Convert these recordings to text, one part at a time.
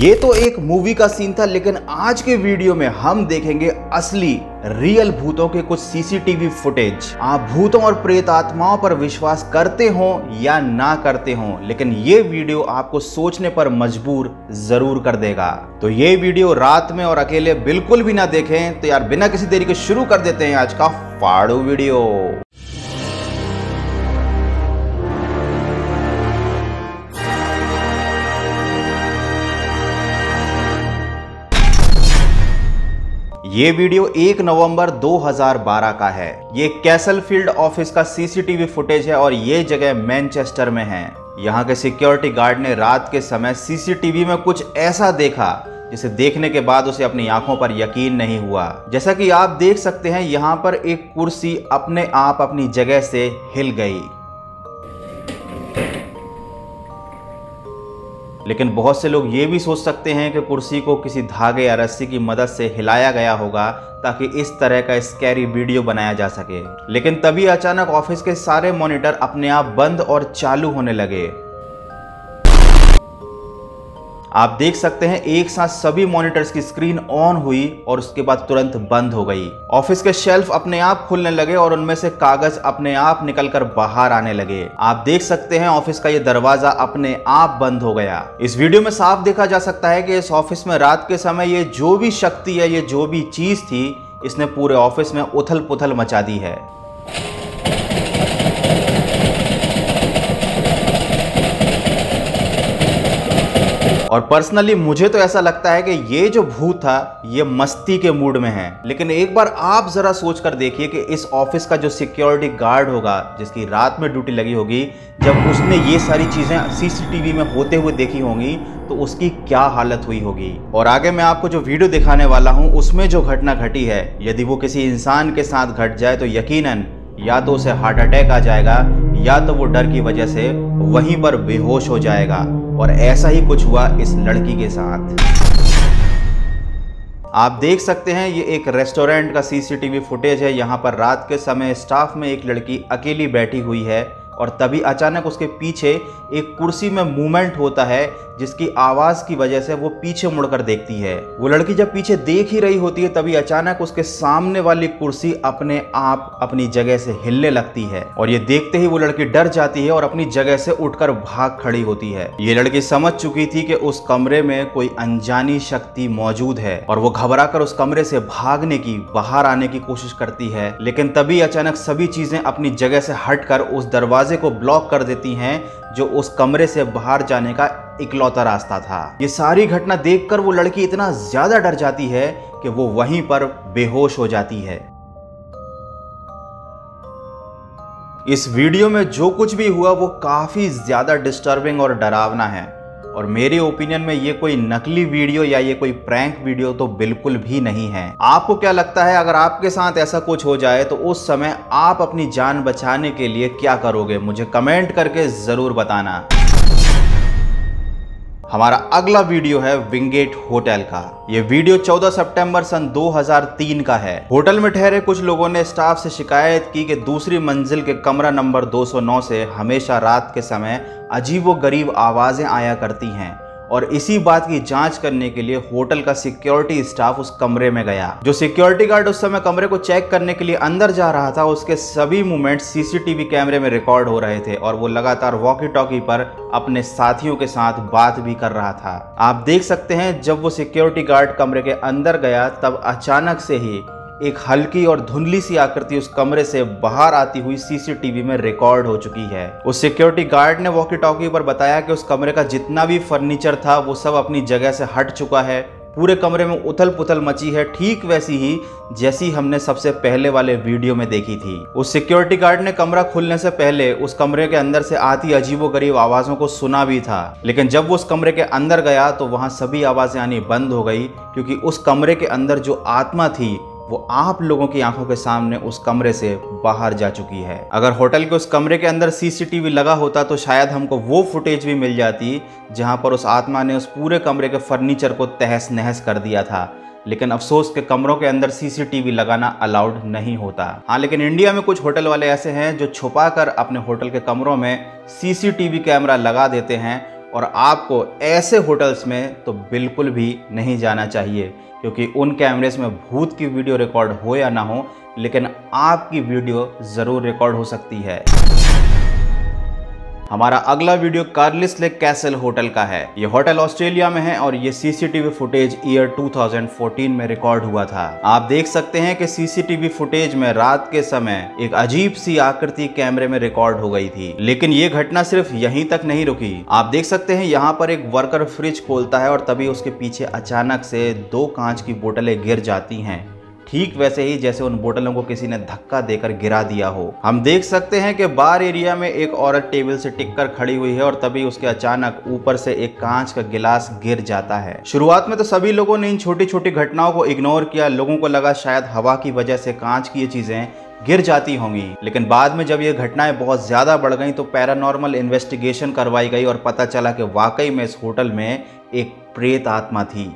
ये तो एक मूवी का सीन था, लेकिन आज के वीडियो में हम देखेंगे असली रियल भूतों के कुछ सीसीटीवी फुटेज। आप भूतों और प्रेत आत्माओं पर विश्वास करते हो या ना करते हो, लेकिन ये वीडियो आपको सोचने पर मजबूर जरूर कर देगा। तो ये वीडियो रात में और अकेले बिल्कुल भी ना देखें। तो यार बिना किसी देरी के शुरू कर देते हैं आज का फाड़ू वीडियो। ये वीडियो 1 नवंबर 2012 का है। ये कैसलफील्ड ऑफिस का सीसीटीवी फुटेज है और ये जगह मैनचेस्टर में है। यहाँ के सिक्योरिटी गार्ड ने रात के समय सीसीटीवी में कुछ ऐसा देखा जिसे देखने के बाद उसे अपनी आंखों पर यकीन नहीं हुआ। जैसा कि आप देख सकते हैं, यहाँ पर एक कुर्सी अपने आप अपनी जगह से हिल गई। लेकिन बहुत से लोग ये भी सोच सकते हैं कि कुर्सी को किसी धागे या रस्सी की मदद से हिलाया गया होगा ताकि इस तरह का स्कैरी वीडियो बनाया जा सके। लेकिन तभी अचानक ऑफिस के सारे मॉनिटर अपने आप बंद और चालू होने लगे। आप देख सकते हैं एक साथ सभी मॉनिटर्स की स्क्रीन ऑन हुई और उसके बाद तुरंत बंद हो गई। ऑफिस के शेल्फ अपने आप खुलने लगे और उनमें से कागज अपने आप निकलकर बाहर आने लगे। आप देख सकते हैं ऑफिस का ये दरवाजा अपने आप बंद हो गया। इस वीडियो में साफ देखा जा सकता है कि इस ऑफिस में रात के समय ये जो भी शक्ति है, ये जो भी चीज थी, इसने पूरे ऑफिस में उथल पुथल मचा दी है। और पर्सनली मुझे तो ऐसा लगता है कि ये जो भूत था ये मस्ती के मूड में है। लेकिन एक बार आप जरा सोच कर देखिए कि इस ऑफिस का जो सिक्योरिटी गार्ड होगा, जिसकी रात में ड्यूटी लगी होगी, जब उसने ये सारी चीजें सीसीटीवी में होते हुए देखी होंगी तो उसकी क्या हालत हुई होगी। और आगे मैं आपको जो वीडियो दिखाने वाला हूँ उसमें जो घटना घटी है, यदि वो किसी इंसान के साथ घट जाए तो यकीनन या तो उसे हार्ट अटैक आ जाएगा या तो वो डर की वजह से वहीं पर बेहोश हो जाएगा। और ऐसा ही कुछ हुआ इस लड़की के साथ। आप देख सकते हैं ये एक रेस्टोरेंट का सीसीटीवी फुटेज है। यहाँ पर रात के समय स्टाफ में एक लड़की अकेली बैठी हुई है और तभी अचानक उसके पीछे एक कुर्सी में मूवमेंट होता है, जिसकी आवाज की वजह से वो पीछे मुड़कर देखती है। वो लड़की जब पीछे देख ही रही होती है तभी अचानक उसके सामने वाली कुर्सी अपने आप अपनी जगह से हिलने लगती है और ये देखते ही वो लड़की डर जाती है और अपनी जगह से उठकर भाग खड़ी होती है। ये लड़की समझ चुकी थी कि उस कमरे में कोई अनजानी शक्ति मौजूद है और वो घबराकर उस कमरे से भागने की, बाहर आने की कोशिश करती है। लेकिन तभी अचानक सभी चीजें अपनी जगह से हटकर उस दरवाजे को ब्लॉक कर देती हैं, जो उस कमरे से बाहर जाने का इकलौता रास्ता था। ये सारी घटना देखकर वो लड़की इतना ज्यादा डर जाती है कि वो वहीं पर बेहोश हो जाती है। इस वीडियो में जो कुछ भी हुआ वो काफी ज्यादा डिस्टर्बिंग और डरावना है और मेरे ओपिनियन में ये कोई नकली वीडियो या ये कोई प्रैंक वीडियो तो बिल्कुल भी नहीं है। आपको क्या लगता है, अगर आपके साथ ऐसा कुछ हो जाए तो उस समय आप अपनी जान बचाने के लिए क्या करोगे? मुझे कमेंट करके जरूर बताना। हमारा अगला वीडियो है विंगेट होटल का। ये वीडियो 14 सितंबर सन 2003 का है। होटल में ठहरे कुछ लोगों ने स्टाफ से शिकायत की कि दूसरी मंजिल के कमरा नंबर 209 से हमेशा रात के समय अजीबोगरीब आवाजें आया करती हैं और इसी बात की जांच करने के लिए होटल का सिक्योरिटी स्टाफ उस कमरे में गया। जो सिक्योरिटी गार्ड उस समय कमरे को चेक करने के लिए अंदर जा रहा था, उसके सभी मूवमेंट्स सीसीटीवी कैमरे में रिकॉर्ड हो रहे थे और वो लगातार वॉकी टॉकी पर अपने साथियों के साथ बात भी कर रहा था। आप देख सकते हैं जब वो सिक्योरिटी गार्ड कमरे के अंदर गया तब अचानक से ही एक हल्की और धुंधली सी आकृति उस कमरे से बाहर आती हुई सीसीटीवी में रिकॉर्ड हो चुकी है। उस सिक्योरिटी गार्ड ने वॉकी टॉकी पर बताया कि उस कमरे का जितना भी फर्नीचर था वो सब अपनी जगह से हट चुका है। पूरे कमरे में उथल पुथल मची है, ठीक वैसी ही जैसी हमने सबसे पहले वाले वीडियो में देखी थी। उस सिक्योरिटी गार्ड ने कमरा खुलने से पहले उस कमरे के अंदर से आती अजीबोगरीब आवाजों को सुना भी था, लेकिन जब वो उस कमरे के अंदर गया तो वहां सभी आवाजें आनी बंद हो गई, क्योंकि उस कमरे के अंदर जो आत्मा थी वो आप लोगों की आंखों के सामने उस कमरे से बाहर जा चुकी है। अगर होटल के उस कमरे के अंदर सीसीटीवी लगा होता तो शायद हमको वो फुटेज भी मिल जाती जहां पर उस आत्मा ने उस पूरे कमरे के फर्नीचर को तहस नहस कर दिया था। लेकिन अफसोस के कमरों के अंदर सीसीटीवी लगाना अलाउड नहीं होता। हाँ, लेकिन इंडिया में कुछ होटल वाले ऐसे हैं जो छुपाकर अपने होटल के कमरों में सीसीटीवी कैमरा लगा देते हैं और आपको ऐसे होटल्स में तो बिल्कुल भी नहीं जाना चाहिए, क्योंकि उन कैमरेस में भूत की वीडियो रिकॉर्ड हो या ना हो, लेकिन आपकी वीडियो ज़रूर रिकॉर्ड हो सकती है। हमारा अगला video Carlisle lake castle hotel का है। ये होटल ऑस्ट्रेलिया में है और ये सीसीटीवी फुटेज ईयर 2014 में रिकॉर्ड हुआ था। आप देख सकते हैं कि सीसीटीवी फुटेज में रात के समय एक अजीब सी आकृति कैमरे में रिकॉर्ड हो गई थी। लेकिन ये घटना सिर्फ यहीं तक नहीं रुकी। आप देख सकते हैं यहाँ पर एक वर्कर फ्रिज खोलता है और तभी उसके पीछे अचानक से 2 कांच की बोतलें गिर जाती हैं, ठीक वैसे ही जैसे उन बोतलों को किसी ने धक्का देकर गिरा दिया हो। हम देख सकते हैं कि बार एरिया में एक औरत टेबल से टिककर खड़ी हुई है और तभी उसके अचानक ऊपर से एक कांच का गिलास गिर जाता है। शुरुआत में तो सभी लोगों ने इन छोटी छोटी घटनाओं को इग्नोर किया। लोगों को लगा शायद हवा की वजह से कांच की ये चीजें गिर जाती होंगी, लेकिन बाद में जब ये घटनाएं बहुत ज्यादा बढ़ गई तो पैरानॉर्मल इन्वेस्टिगेशन करवाई गई और पता चला कि वाकई में इस होटल में एक प्रेत आत्मा थी।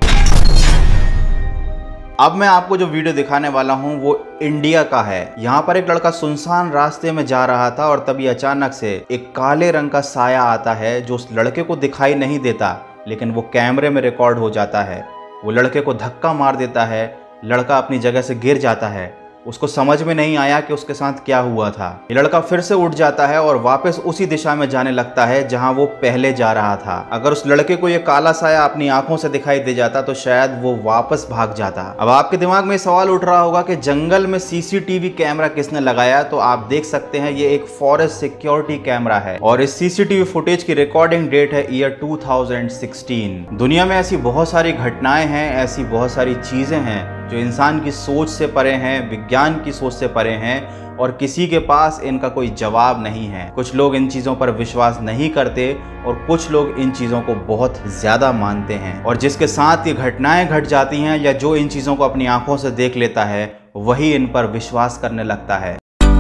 अब मैं आपको जो वीडियो दिखाने वाला हूं वो इंडिया का है। यहाँ पर एक लड़का सुनसान रास्ते में जा रहा था और तभी अचानक से एक काले रंग का साया आता है जो उस लड़के को दिखाई नहीं देता, लेकिन वो कैमरे में रिकॉर्ड हो जाता है। वो लड़के को धक्का मार देता है, लड़का अपनी जगह से गिर जाता है। उसको समझ में नहीं आया कि उसके साथ क्या हुआ था। ये लड़का फिर से उठ जाता है और वापस उसी दिशा में जाने लगता है जहां वो पहले जा रहा था। अगर उस लड़के को ये काला साया अपनी आंखों से दिखाई दे जाता तो शायद वो वापस भाग जाता। अब आपके दिमाग में सवाल उठ रहा होगा कि जंगल में सीसीटीवी कैमरा किसने लगाया, तो आप देख सकते हैं ये एक फॉरेस्ट सिक्योरिटी कैमरा है और इस सीसीटीवी फुटेज की रिकॉर्डिंग डेट है ईयर 2016। दुनिया में ऐसी बहुत सारी घटनाएं हैं, ऐसी बहुत सारी चीजें हैं जो इंसान की सोच से परे हैं, विज्ञान की सोच से परे हैं और किसी के पास इनका कोई जवाब नहीं है। कुछ लोग इन चीज़ों पर विश्वास नहीं करते और कुछ लोग इन चीज़ों को बहुत ज़्यादा मानते हैं, और जिसके साथ ये घटनाएं घट जाती हैं या जो इन चीज़ों को अपनी आंखों से देख लेता है वही इन पर विश्वास करने लगता है।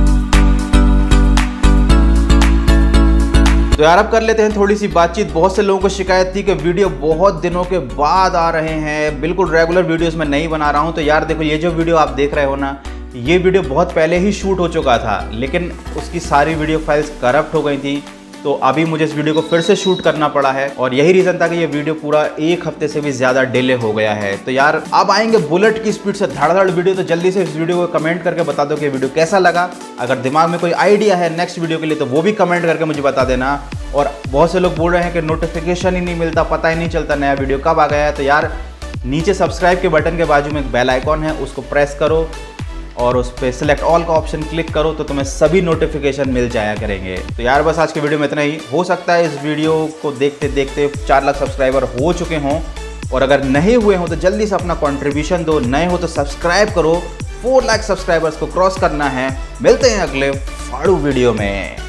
तो यार अब कर लेते हैं थोड़ी सी बातचीत। बहुत से लोगों को शिकायत थी कि वीडियो बहुत दिनों के बाद आ रहे हैं, बिल्कुल रेगुलर वीडियोस में नहीं बना रहा हूं। तो यार देखो, ये जो वीडियो आप देख रहे हो ना, ये वीडियो बहुत पहले ही शूट हो चुका था, लेकिन उसकी सारी वीडियो फाइल्स करप्ट हो गई थी, तो अभी मुझे इस वीडियो को फिर से शूट करना पड़ा है और यही रीज़न था कि ये वीडियो पूरा 1 हफ्ते से भी ज़्यादा डिले हो गया है। तो यार अब आएंगे बुलेट की स्पीड से धड़ वीडियो, तो जल्दी से इस वीडियो को कमेंट करके बता दो कि वीडियो कैसा लगा। अगर दिमाग में कोई आइडिया है नेक्स्ट वीडियो के लिए तो वो भी कमेंट करके मुझे बता देना। और बहुत से लोग बोल रहे हैं कि नोटिफिकेशन ही नहीं मिलता, पता ही नहीं चलता नया वीडियो कब आ गया है। तो यार नीचे सब्सक्राइब के बटन के बाजू में एक बेल आइकॉन है, उसको प्रेस करो और उस पर सिलेक्ट ऑल का ऑप्शन क्लिक करो तो तुम्हें सभी नोटिफिकेशन मिल जाया करेंगे। तो यार बस आज के वीडियो में इतना ही। हो सकता है इस वीडियो को देखते देखते 4 लाख सब्सक्राइबर हो चुके हों, और अगर नहीं हुए हों तो जल्दी से अपना कंट्रीब्यूशन दो। नए हो तो सब्सक्राइब करो। 4 लाख सब्सक्राइबर्स को क्रॉस करना है। मिलते हैं अगले फाड़ू वीडियो में।